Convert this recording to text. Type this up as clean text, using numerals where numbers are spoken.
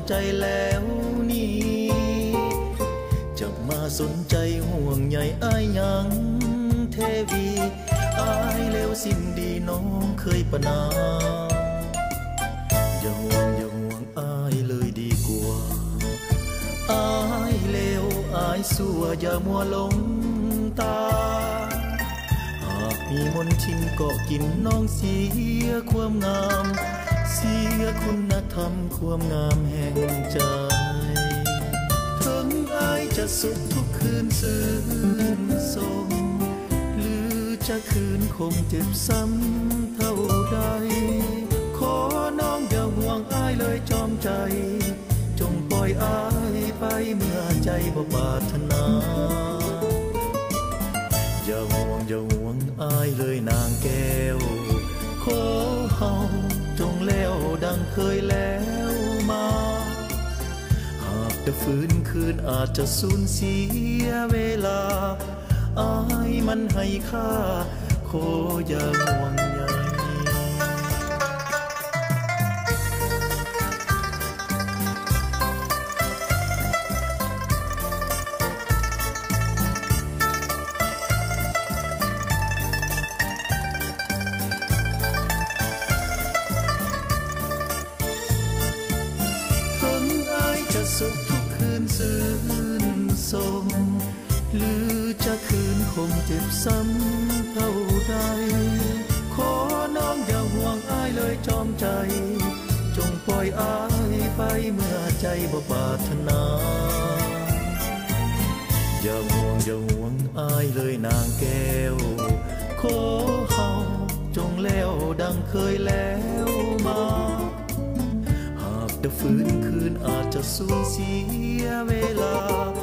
ใจแล้วนี่จะมาสนใจห่วงใยอ้ายยังเทวีอ้ายเลวสิ้นดีน้องเคยประนามอย่าห่วงอ้ายเลยดีกว่าอ้ายเลวอ้ายสัวอย่ามัวหลงตาหากมีมนต์ทินก็กินน้องเสียความงามเสียคุณธรรมความงามแห่งใจถึงอ้ายจะสุขทุกคืนซื่นสมหรือจะคืนคงเจ็บซ้ำเท่าใดขอน้องอย่าห่วงอ้ายเลยจอมใจจงปล่อยอ้ายไปเมื่อใจบ่ปรารถนาอย่าห่วงอ้ายเลยนางแก้วขอเฮาจงแล้วดังเคยแล้วมาหากจะฟื้นคืนอาจจะสูญเสียเวลาอ้ายมันให้ค่าขออย่าห่วงใยสุขทุกคืนซื่นสมหรือจะคืนคงเจ็บซ้ำเท่าใดขอน้องอย่าห่วงอ้ายเลยจอมใจจงปล่อยอ้ายไปเมื่อใจบ่ปรารถนาอย่าห่วงอ้ายเลยนางแก้วขอเฮาจงแล้วดังเคยแล้วมาจะฟื้นคืนอาจจะสูญเสียเวลา